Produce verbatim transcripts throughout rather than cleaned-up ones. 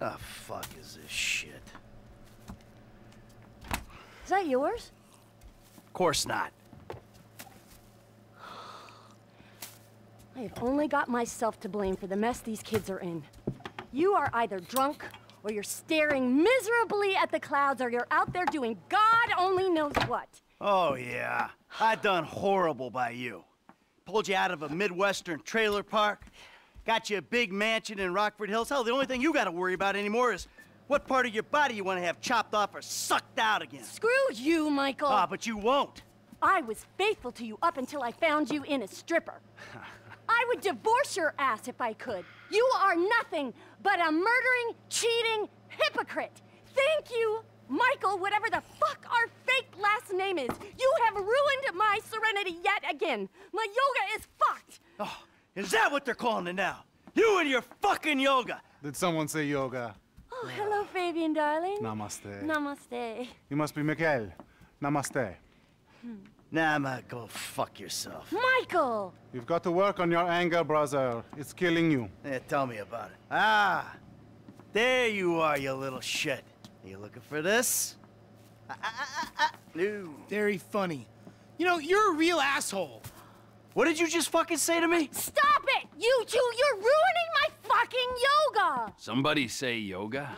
The fuck is this shit? Is that yours? Of course not. I have only got myself to blame for the mess these kids are in. You are either drunk, or you're staring miserably at the clouds, or you're out there doing God only knows what. Oh, yeah. I done horrible by you. Pulled you out of a Midwestern trailer park. Got you a big mansion in Rockford Hills. Hell, the only thing you gotta worry about anymore is what part of your body you want to have chopped off or sucked out again. Screw you, Michael. Ah, but you won't. I was faithful to you up until I found you in a stripper. I would divorce your ass if I could. You are nothing but a murdering, cheating hypocrite. Thank you, Michael, whatever the fuck our fake last name is. You have ruined my serenity yet again. My yoga is fucked. Oh, is that what they're calling it now? You and your fucking yoga. Did someone say yoga? Oh, hello, Fabian, darling. Namaste. Namaste. You must be Miguel. Namaste. Hmm. Nah, man, go fuck yourself. Michael! You've got to work on your anger, brother. It's killing you. Yeah, tell me about it. Ah, there you are, you little shit. You looking for this? Ah, ah, ah, ah. No. Very funny. You know, you're a real asshole. What did you just fucking say to me? Stop it! You two, you're ruining my fucking yoga! Somebody say yoga?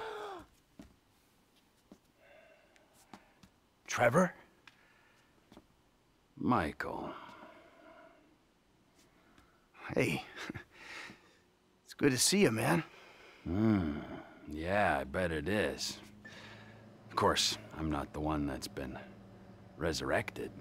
Trevor? Michael. Hey. It's good to see you, man. Hmm. Yeah, I bet it is. Of course, I'm not the one that's been resurrected.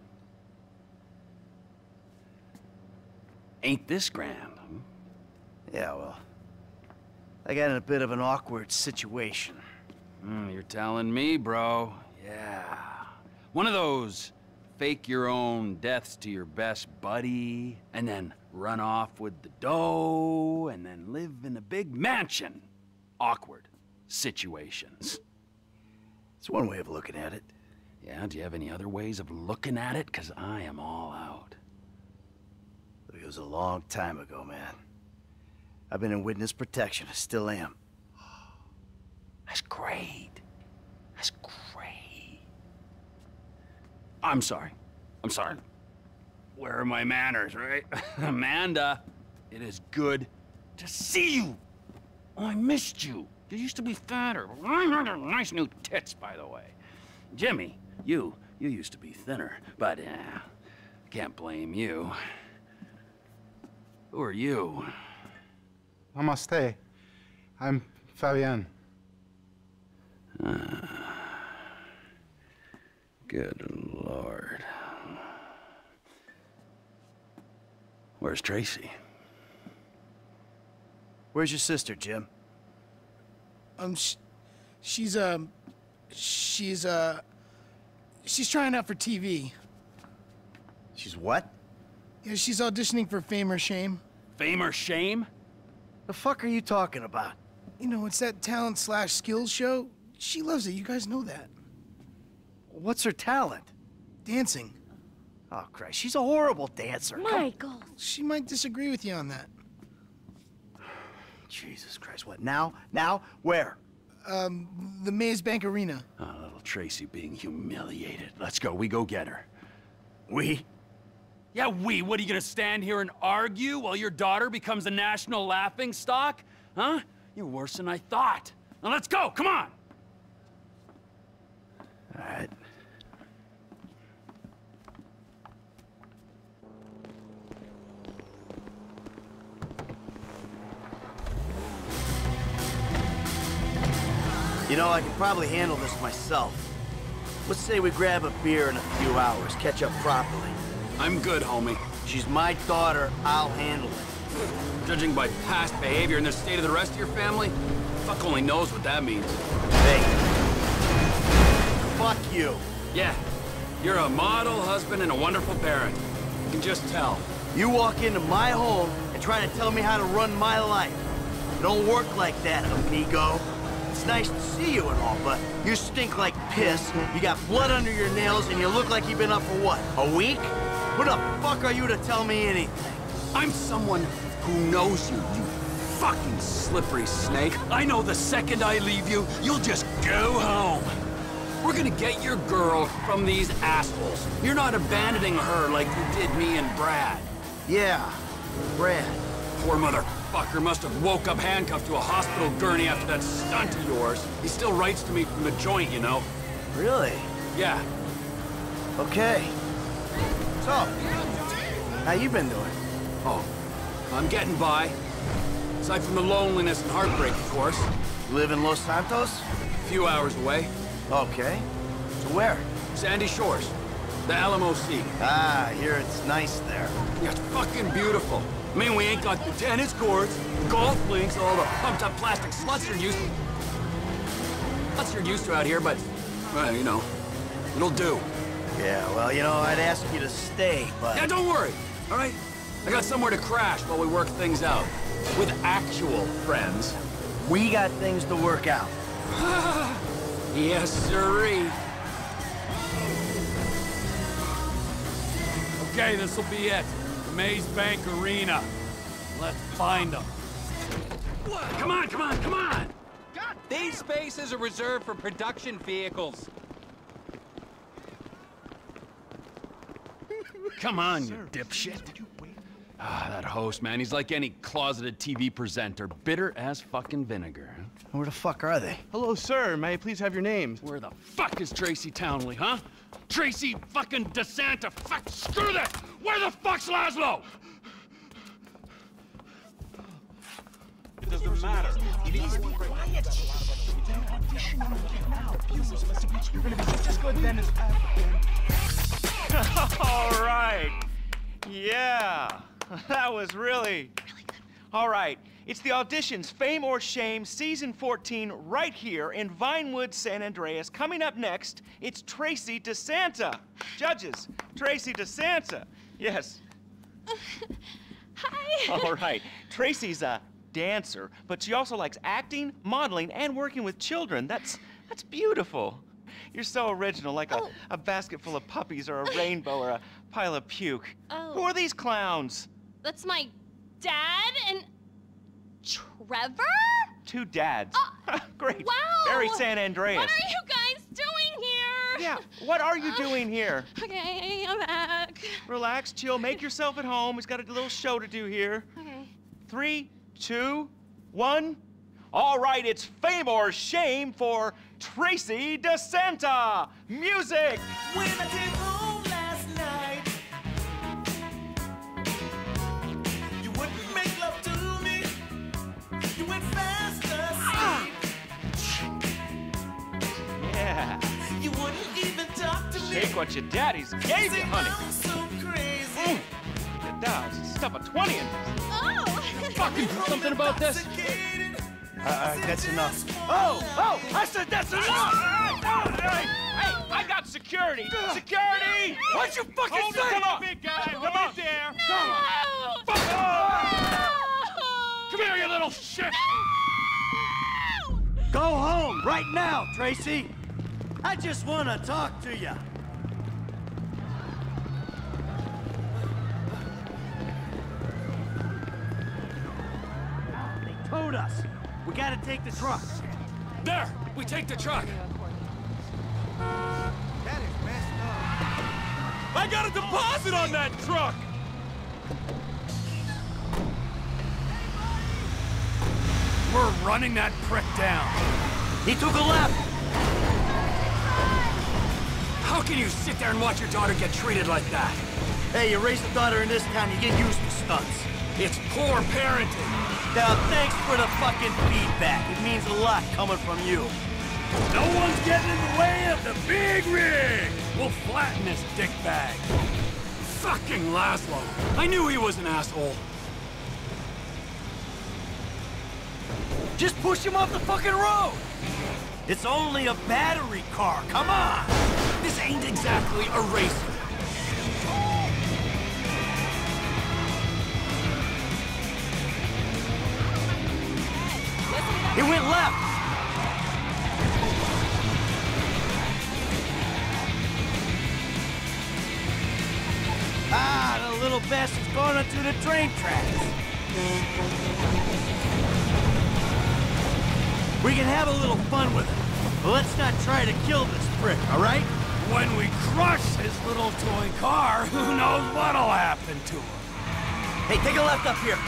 Ain't this grand, huh? Yeah, well, I got in a bit of an awkward situation. Mm, you're telling me, bro. Yeah. One of those fake your own deaths to your best buddy, and then run off with the dough, and then live in a big mansion. Awkward situations. It's one way of looking at it. Yeah, do you have any other ways of looking at it? Because I am all out. It was a long time ago, man. I've been in witness protection. I still am. That's great. That's great. I'm sorry. I'm sorry. Where are my manners, right? Amanda, it is good to see you. Oh, I missed you. You used to be fatter. Nice new tits, by the way. Jimmy, you, you used to be thinner, but uh, can't blame you. Who are you? Namaste. I'm Fabian. Uh, good Lord. Where's Tracy? Where's your sister, Jim? Um, sh she's, um, she's, uh, she's trying out for T V. She's what? Yeah, she's auditioning for Fame or Shame. Fame or Shame? The fuck are you talking about? You know, it's that talent slash skills show. She loves it, you guys know that. What's her talent? Dancing. Oh, Christ, she's a horrible dancer. Michael! Come. She might disagree with you on that. Jesus Christ, what, now? Now? Where? Um, the Maze Bank Arena. Oh, little Tracy being humiliated. Let's go, we go get her. We? Yeah, we. What, are you gonna stand here and argue while your daughter becomes a national laughingstock? Huh? You're worse than I thought. Now let's go, come on! All right. You know, I can probably handle this myself. Let's say we grab a beer in a few hours, catch up properly. I'm good, homie. She's my daughter, I'll handle it. Judging by past behavior and the state of the rest of your family, fuck only knows what that means. Hey. Fuck you. Yeah, you're a model husband and a wonderful parent. You can just tell. You walk into my home and try to tell me how to run my life. It don't work like that, amigo. It's nice to see you and all, but you stink like piss, you got blood under your nails, and you look like you've been up for what, a week? Who the fuck are you to tell me anything? I'm someone who knows you, you Fucking slippery snake. I know the second I leave you, you'll just go home. We're gonna get your girl from these assholes. You're not abandoning her like you did me and Brad. Yeah, Brad. Poor motherfucker must have woke up handcuffed to a hospital gurney after that stunt of yours. He still writes to me from the joint, you know. Really? Yeah. Okay. So, how you been doing? Oh, I'm getting by. Aside from the loneliness and heartbreak, of course. You live in Los Santos? A few hours away. Okay. So where? Sandy Shores. The L M O C. Ah, I hear it's nice there. Yeah, it's fucking beautiful. I mean, we ain't got the tennis courts, the golf links, all the pumped-up plastic sluts you're used to. Sluts you're used to out here, but, well, you know, it'll do. Yeah, well, you know, I'd ask you to stay, but... Yeah, don't worry, all right? I got somewhere to crash while we work things out. With actual friends. We got things to work out. Yes, sirree. Okay, this'll be it. The Maze Bank Arena. Let's find them. Come on, come on, come on! These spaces are reserved for production vehicles. Come on, you dipshit. Ah, that host, man, he's like any closeted T V presenter. Bitter as fucking vinegar. Where the fuck are they? Hello, sir. May I please have your name? Where the fuck is Tracy Townley, huh? Tracy fucking DeSanta. Fuck, screw that! Where the fuck's Laszlo? It doesn't matter. Please be quiet. You're gonna be just as good then as All right. Yeah. That was really... Really good. All right. It's the auditions, Fame or Shame, Season fourteen, right here in Vinewood, San Andreas. Coming up next, it's Tracy DeSanta. Judges, Tracy DeSanta. Yes. Hi. All right. Tracy's a dancer, but she also likes acting, modeling, and working with children. That's that's beautiful. You're so original, like Oh. a, a basket full of puppies or a rainbow or a pile of puke. Oh. Who are these clowns? That's my dad and Trevor? Two dads. Uh, Great. Wow. Very San Andreas. What are you guys doing here? Yeah, what are you Uh, doing here? Okay, I'm back. Relax, chill, make yourself at home. He's got a little show to do here. Okay. Three, two, one. All right, it's Fame or Shame for Tracy DeSanta. Music! When I came home last night, you wouldn't make love to me. You went fast asleep. Yeah. You wouldn't even talk to me. Take what your daddy's gave you, honey. I'm so crazy. Mm. Your dad's stuff a twenty in this. Oh! Fucking do something about this. Intoxicated. All right, that's enough. Oh, oh, I said that's enough! Hey, I got security! Security! What'd you fucking Hold say? it, come on! Big guy, come on there! Come on! No! Fuck off! Come here, you little shit! Go home right now, Tracy. I just want to talk to you. They towed us. We gotta take the truck. There! We take the truck! That is messed up. I got a deposit on that truck! We're running that prick down. He took a left. How can you sit there and watch your daughter get treated like that? Hey, you raise a daughter in this town, you get used to stunts. It's poor parenting. Now, thanks for the fucking feedback. It means a lot coming from you. No one's getting in the way of the big rig! We'll flatten this dickbag. Fucking Laszlo. I knew he was an asshole. Just push him off the fucking road. It's only a battery car. Come on. This ain't exactly a racer. He went left. Ah, the little bastard's going onto the train tracks. We can have a little fun with it. But let's not try to kill this prick, all right? When we crush his little toy car, who knows what'll happen to him? Hey, take a left up here.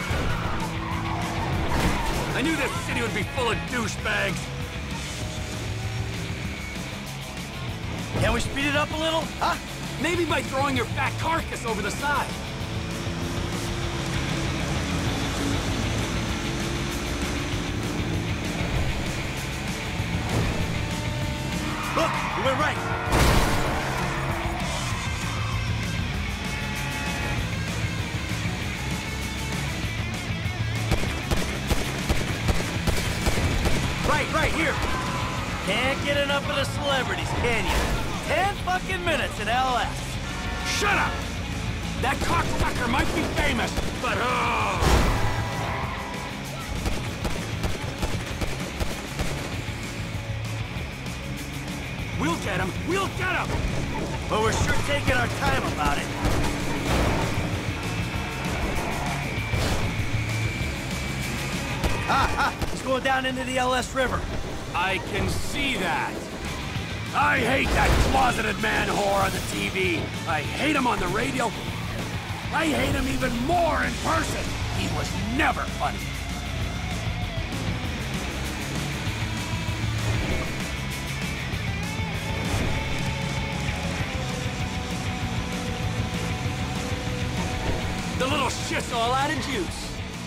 I knew this city would be full of douchebags. Can we speed it up a little, huh? Maybe by throwing your fat carcass over the side. Look, we went right. Right, right here. Can't get enough of the celebrities, can you? Ten fucking minutes in L S. Shut up! That cocksucker might be famous, but oh! We'll get him! We'll get him! But we're sure taking our time about it. Ah, ah! He's going down into the L S River. I can see that. I hate that closeted man whore on the T V. I hate him on the radio. I hate him even more in person. He was never funny. The little shit's all out of juice.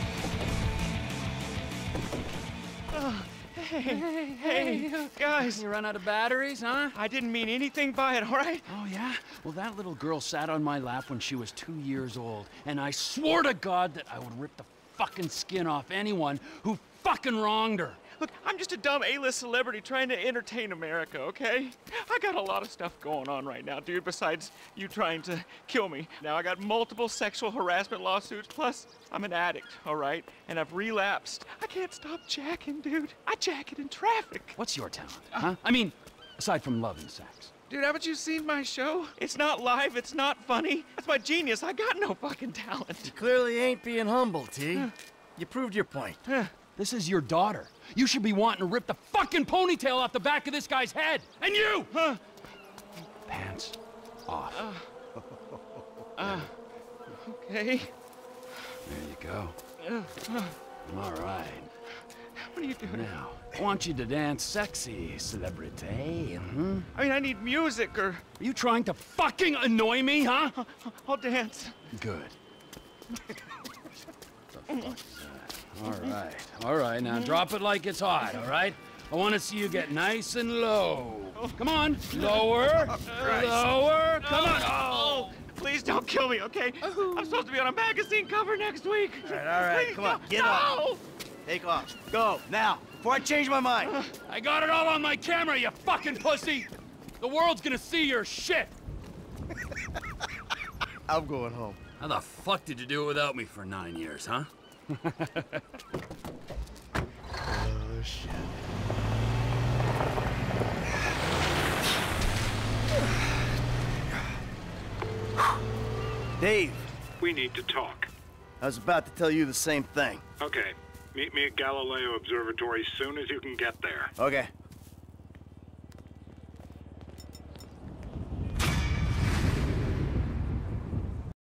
Hey, hey, hey, guys. You run out of batteries, huh? I didn't mean anything by it, all right? Oh, yeah? Well, that little girl sat on my lap when she was two years old, and I swore to God that I would rip the fucking skin off anyone who fucking wronged her. Look, I'm just a dumb A-list celebrity trying to entertain America, okay? I got a lot of stuff going on right now, dude, besides you trying to kill me. Now, I got multiple sexual harassment lawsuits, plus I'm an addict, all right? And I've relapsed. I can't stop jacking, dude. I jack it in traffic. What's your talent, huh? I mean, aside from love and sex. Dude, haven't you seen my show? It's not live, it's not funny. That's my genius. I got no fucking talent. You clearly ain't being humble, T. You proved your point. This is your daughter. You should be wanting to rip the fucking ponytail off the back of this guy's head. And you! Huh? Pants off. Uh, uh, okay. There you go. Uh, uh, All right. What are you doing? Now, I want you to dance sexy, celebrity. Hmm? I mean, I need music, or... Are you trying to fucking annoy me, huh? I'll dance. Good. The fuck is that? All right, all right, now drop it like it's hot, all right? I want to see you get nice and low. Come on, lower, lower, come on. Oh, please don't kill me, okay? I'm supposed to be on a magazine cover next week. All right, all right, Please come on, don't. get no. up. Take off. Go, now, before I change my mind. I got it all on my camera, you fucking pussy. The world's gonna see your shit. I'm going home. How the fuck did you do it without me for nine years, huh? Oh, shit. Dave. We need to talk. I was about to tell you the same thing. Okay. Meet me at Galileo Observatory as soon as you can get there. Okay.